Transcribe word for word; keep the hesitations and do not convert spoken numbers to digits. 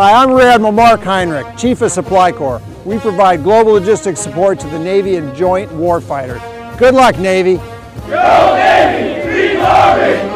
Hi, I'm Rear Admiral Mark Heinrich, Chief of Supply Corps. We provide global logistics support to the Navy and joint warfighters. Good luck, Navy! Go Navy! Be Army!